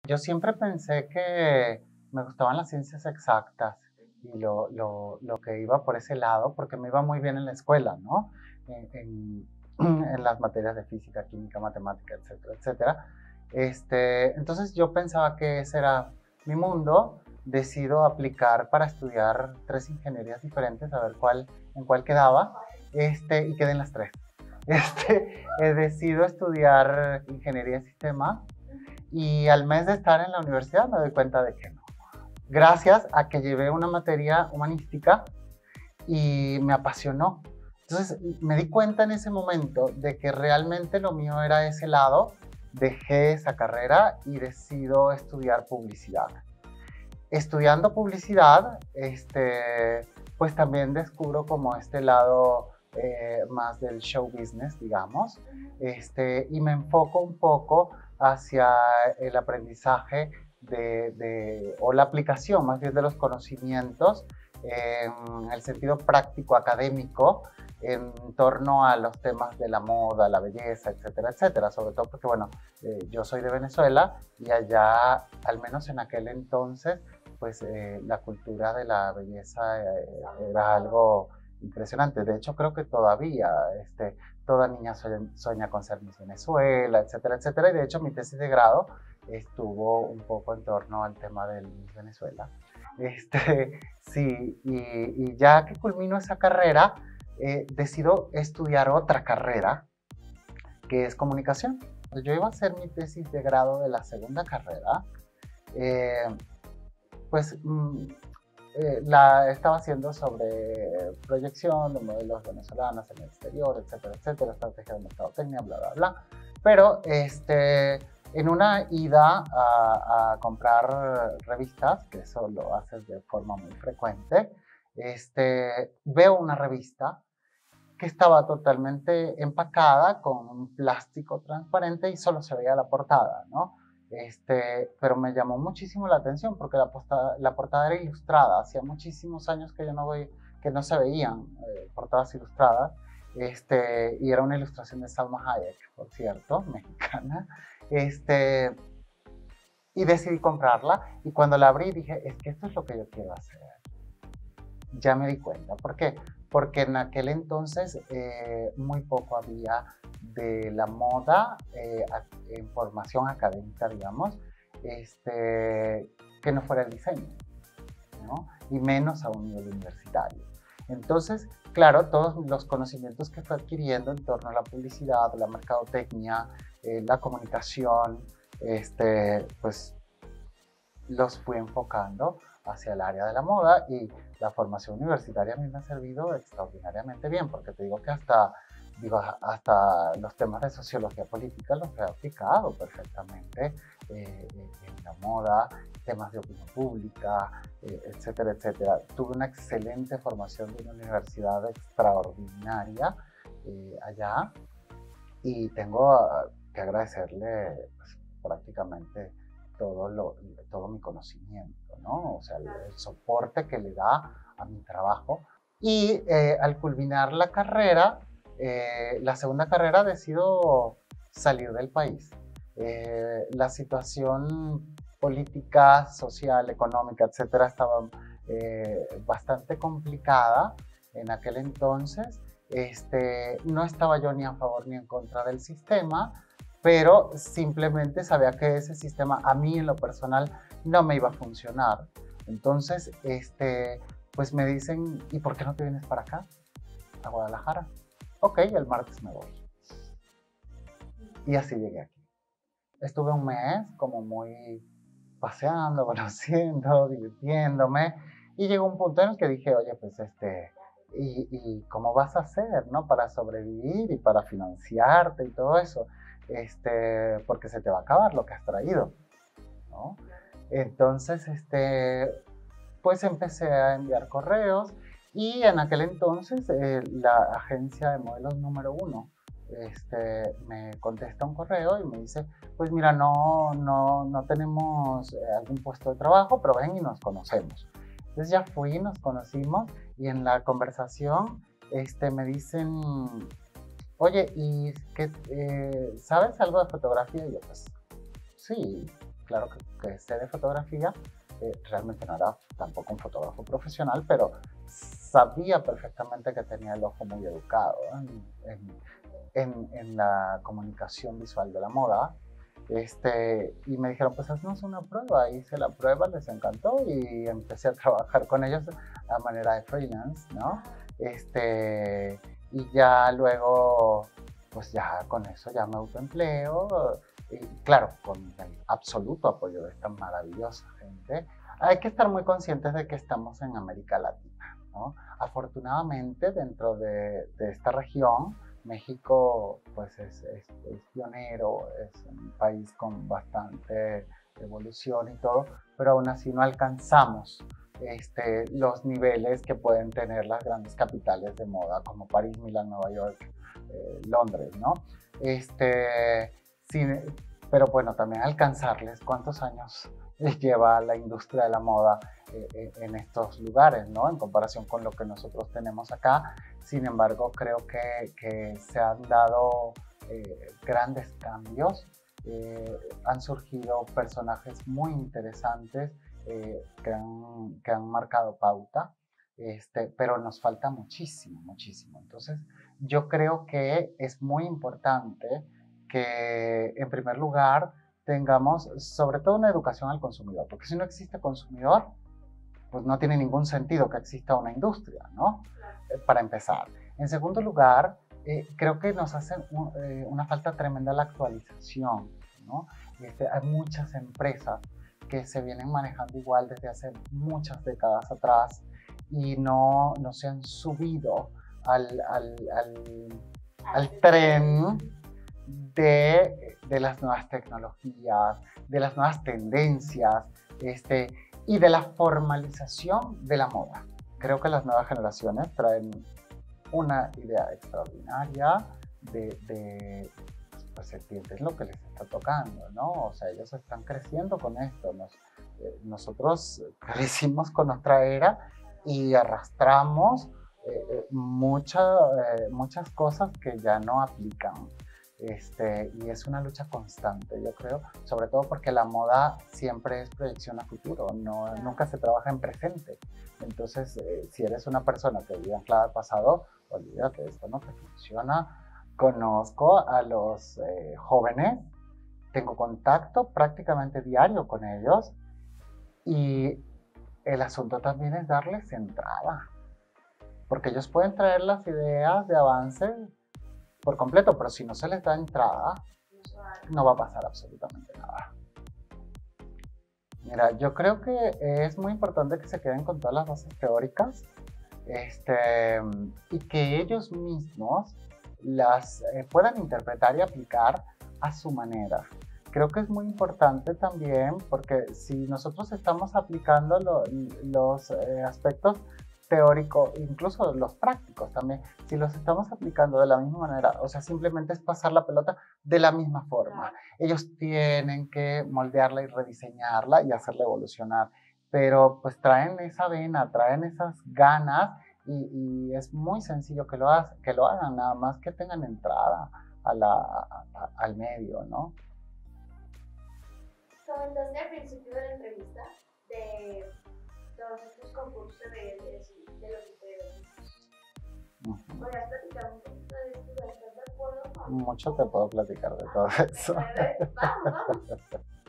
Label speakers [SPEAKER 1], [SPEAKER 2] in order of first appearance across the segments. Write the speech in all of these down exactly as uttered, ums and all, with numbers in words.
[SPEAKER 1] Yo siempre pensé que me gustaban las ciencias exactas y lo, lo, lo que iba por ese lado, porque me iba muy bien en la escuela, ¿no? En, en, en las materias de física, química, matemática, etcétera, etcétera. Este, entonces yo pensaba que ese era mi mundo. Decido aplicar para estudiar tres ingenierías diferentes, a ver cuál, en cuál quedaba, este, y quedé en las tres. Este, he decidido estudiar ingeniería de sistemas y al mes de estar en la universidad me doy cuenta de que no. Gracias a que llevé una materia humanística y me apasionó. Entonces me di cuenta en ese momento de que realmente lo mío era ese lado, dejé esa carrera y decido estudiar publicidad. Estudiando publicidad, este, pues también descubro como este lado eh, más del show business, digamos, este, y me enfoco un poco hacia el aprendizaje de, de, o la aplicación más bien de los conocimientos en el sentido práctico académico en torno a los temas de la moda, la belleza, etcétera, etcétera. Sobre todo porque, bueno, eh, yo soy de Venezuela y allá, al menos en aquel entonces, pues eh, la cultura de la belleza eh, era algo impresionante. De hecho, creo que todavía este, toda niña sueña, sueña con ser Miss Venezuela, etcétera, etcétera. Y de hecho, mi tesis de grado estuvo un poco en torno al tema del Miss Venezuela. Este, sí, y, y ya que culmino esa carrera, eh, decido estudiar otra carrera, que es comunicación. Yo iba a hacer mi tesis de grado de la segunda carrera, eh, pues mm, eh, la estaba haciendo sobre proyección de modelos venezolanos en el exterior, etcétera, etcétera, estrategia de mercadotecnia, bla, bla, bla. Pero este, en una ida a, a comprar revistas, que eso lo haces de forma muy frecuente, este, veo una revista que estaba totalmente empacada con un plástico transparente y solo se veía la portada, ¿no? Este, pero me llamó muchísimo la atención porque la, posta, la portada era ilustrada. Hacía muchísimos años que yo no, voy, que no se veían eh, portadas ilustradas. Este, y era una ilustración de Salma Hayek, por cierto, mexicana. Este, y decidí comprarla y cuando la abrí dije, es que esto es lo que yo quiero hacer. Ya me di cuenta. ¿Por qué? Porque en aquel entonces eh, muy poco había de la moda eh, en formación académica, digamos, este, que no fuera el diseño, ¿no? Y menos a un nivel universitario. Entonces, claro, todos los conocimientos que fue adquiriendo en torno a la publicidad, la mercadotecnia, eh, la comunicación, este, pues los fui enfocando hacia el área de la moda y la formación universitaria a mí me ha servido extraordinariamente bien, porque te digo que hasta, digo, hasta los temas de sociología política los he aplicado perfectamente eh, en la moda, temas de opinión pública, eh, etcétera, etcétera. Tuve una excelente formación de una universidad extraordinaria eh, allá y tengo uh, que agradecerle pues, prácticamente todo, lo, todo mi conocimiento, ¿no? O sea, el, el soporte que le da a mi trabajo. Y eh, al culminar la carrera, eh, la segunda carrera, decido salir del país. Eh, la situación política, social, económica, etcétera, estaba eh, bastante complicada en aquel entonces. Este, no estaba yo ni a favor ni en contra del sistema, pero simplemente sabía que ese sistema a mí en lo personal no me iba a funcionar. Entonces, este, pues me dicen, ¿y por qué no te vienes para acá, a Guadalajara? Ok, el martes me voy. Y así llegué aquí. Estuve un mes como muy paseando, conociendo, divirtiéndome, y llegó un punto en el que dije, oye, pues este, ¿y, y cómo vas a hacer, no? Para sobrevivir y para financiarte y todo eso. Este, porque se te va a acabar lo que has traído, ¿no? Entonces, este, pues empecé a enviar correos y en aquel entonces eh, la agencia de modelos número uno este, me contesta un correo y me dice, pues mira, no, no, no tenemos eh, algún puesto de trabajo, pero ven y nos conocemos. Entonces ya fui, nos conocimos y en la conversación este, me dicen, oye, ¿y qué, eh, sabes algo de fotografía? Y yo, pues, sí. claro que, que sé de fotografía, eh, realmente no era tampoco un fotógrafo profesional, pero sabía perfectamente que tenía el ojo muy educado en, en, en, en la comunicación visual de la moda. Este, y me dijeron, pues haznos una prueba. Hice la prueba, les encantó y empecé a trabajar con ellos a manera de freelance, ¿no? Este, y ya luego, pues ya con eso ya me autoempleo. Y claro, con el absoluto apoyo de esta maravillosa gente. Hay que estar muy conscientes de que estamos en América Latina, ¿no? Afortunadamente, dentro de, de esta región, México pues es, es, es pionero, es un país con bastante evolución y todo, pero aún así no alcanzamos este, los niveles que pueden tener las grandes capitales de moda como París, Milán, Nueva York, eh, Londres, ¿no? Este, sin, pero bueno, también alcanzarles cuántos años lleva la industria de la moda eh, en estos lugares, ¿no? En comparación con lo que nosotros tenemos acá. Sin embargo, creo que, que se han dado eh, grandes cambios, eh, han surgido personajes muy interesantes eh, que, han, que han marcado pauta, este, pero nos falta muchísimo, muchísimo. Entonces, yo creo que es muy importante que, en primer lugar, tengamos sobre todo una educación al consumidor, porque si no existe consumidor, pues no tiene ningún sentido que exista una industria, ¿no? Eh, para empezar. En segundo lugar, eh, creo que nos hace un, eh, una falta tremenda la actualización, ¿no? Este, hay muchas empresas que se vienen manejando igual desde hace muchas décadas atrás y no, no se han subido al, al, al, al tren de, de las nuevas tecnologías, de las nuevas tendencias, este, y de la formalización de la moda. Creo que las nuevas generaciones traen una idea extraordinaria de, de pues entienden lo que les está tocando, ¿no? O sea, ellos están creciendo con esto. Nos, eh, nosotros crecimos con nuestra era y arrastramos eh, mucha, eh, muchas cosas que ya no aplican. Este, y es una lucha constante, yo creo, sobre todo porque la moda siempre es proyección a futuro, no, nunca se trabaja en presente. Entonces, eh, si eres una persona que vive anclada al pasado, olvídate, esto no te funciona. Conozco a los eh, jóvenes, tengo contacto prácticamente diario con ellos y el asunto también es darles entrada, porque ellos pueden traer las ideas de avance por completo, pero si no se les da entrada, no va a pasar absolutamente nada. Mira, yo creo que es muy importante que se queden con todas las bases teóricas este, y que ellos mismos las eh, puedan interpretar y aplicar a su manera. Creo que es muy importante también porque si nosotros estamos aplicando lo, los eh, aspectos teórico, incluso los prácticos también, si los estamos aplicando de la misma manera, o sea, simplemente es pasar la pelota de la misma forma. Ellos tienen que moldearla y rediseñarla y hacerla evolucionar, pero pues traen esa vena, traen esas ganas y, y es muy sencillo que lo, ha, que lo hagan, nada más que tengan entrada a la, a, a, al medio, ¿no?
[SPEAKER 2] Comentaste al principio de la entrevista de todos estos concursos de belleza de los superhéroes.
[SPEAKER 1] Uh-huh.
[SPEAKER 2] ¿Podrías platicar un poquito de esto? ¿Estás de acuerdo con...?
[SPEAKER 1] Mucho te puedo platicar de todo eso.
[SPEAKER 2] Vamos, vamos.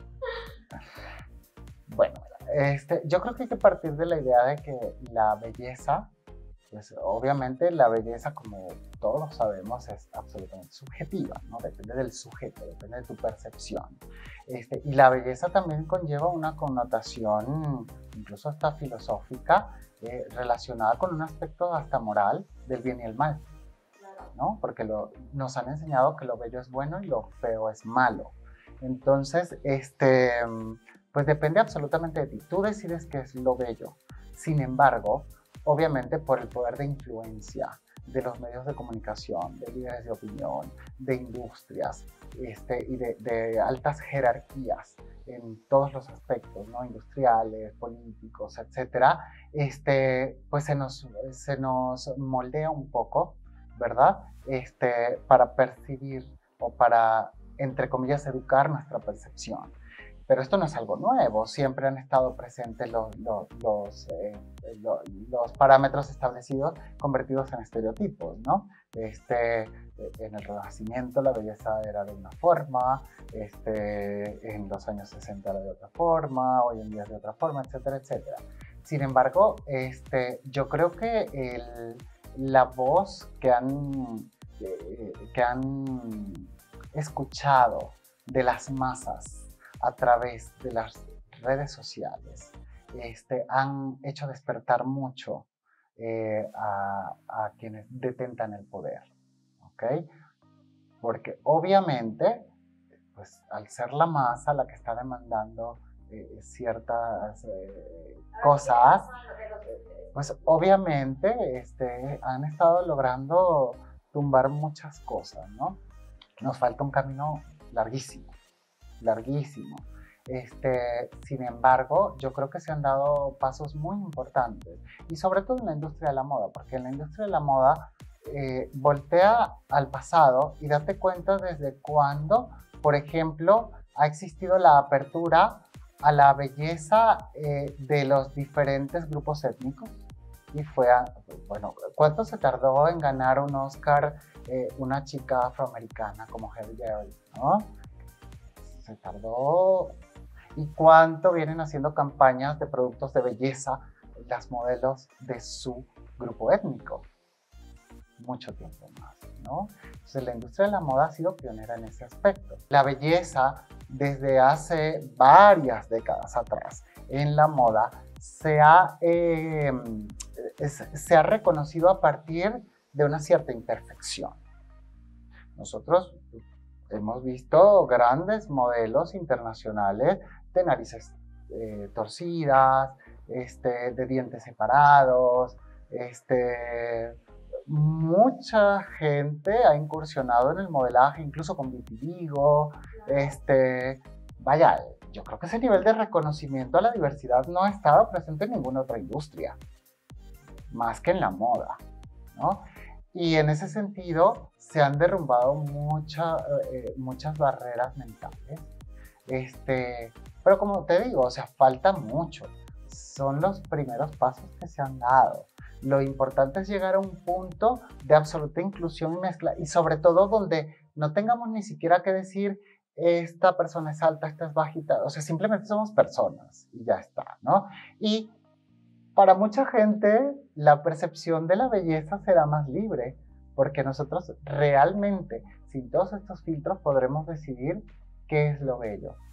[SPEAKER 1] Bueno, este, yo creo que hay que partir de la idea de que la belleza, pues obviamente la belleza, como todos sabemos, es absolutamente subjetiva, ¿no? Depende del sujeto, depende de tu percepción. Este, y la belleza también conlleva una connotación, incluso hasta filosófica, eh, relacionada con un aspecto hasta moral del bien y el mal, ¿no? Porque lo, nos han enseñado que lo bello es bueno y lo feo es malo. Entonces, este, pues depende absolutamente de ti. Tú decides qué es lo bello. Sin embargo, obviamente por el poder de influencia de los medios de comunicación, de líderes de opinión, de industrias este, y de, de altas jerarquías en todos los aspectos, ¿no? Industriales, políticos, etcétera, este, pues se nos, se nos moldea un poco, ¿verdad? Este, para percibir o para, entre comillas, educar nuestra percepción. Pero esto no es algo nuevo, siempre han estado presentes los, los, los, eh, los, los parámetros establecidos convertidos en estereotipos, ¿no? Este, en el Renacimiento la belleza era de una forma, este, en los años sesenta era de otra forma, hoy en día es de otra forma, etcétera, etcétera. Sin embargo, este, yo creo que el, la voz que han, eh, que han escuchado de las masas a través de las redes sociales, este, han hecho despertar mucho eh, a, a quienes detentan el poder, ¿ok? Porque obviamente, pues al ser la masa la que está demandando eh, ciertas eh, cosas, pues obviamente este, han estado logrando tumbar muchas cosas, ¿no? Nos falta un camino larguísimo. larguísimo. Este, sin embargo, yo creo que se han dado pasos muy importantes y sobre todo en la industria de la moda, porque en la industria de la moda eh, voltea al pasado y date cuenta desde cuándo, por ejemplo, ha existido la apertura a la belleza eh, de los diferentes grupos étnicos y fue, a, bueno, ¿cuánto se tardó en ganar un Oscar eh, una chica afroamericana como Halle Berry, ¿no? Se tardó. ¿Y cuánto vienen haciendo campañas de productos de belleza las modelos de su grupo étnico? Mucho tiempo más, ¿no? Entonces la industria de la moda ha sido pionera en ese aspecto. La belleza desde hace varias décadas atrás en la moda se ha, eh, es, se ha reconocido a partir de una cierta imperfección. Nosotros hemos visto grandes modelos internacionales de narices eh, torcidas, este, de dientes separados. Este, mucha gente ha incursionado en el modelaje, incluso con vitiligo. Este, vaya, yo creo que ese nivel de reconocimiento a la diversidad no ha estado presente en ninguna otra industria, más que en la moda, ¿no? Y en ese sentido se han derrumbado mucha, eh, muchas barreras mentales. Este, pero como te digo, o sea, falta mucho. Son los primeros pasos que se han dado. Lo importante es llegar a un punto de absoluta inclusión y mezcla. Y sobre todo donde no tengamos ni siquiera que decir esta persona es alta, esta es bajita. O sea, simplemente somos personas y ya está, ¿no? Y para mucha gente, la percepción de la belleza será más libre, porque nosotros realmente, sin todos estos filtros, podremos decidir qué es lo bello.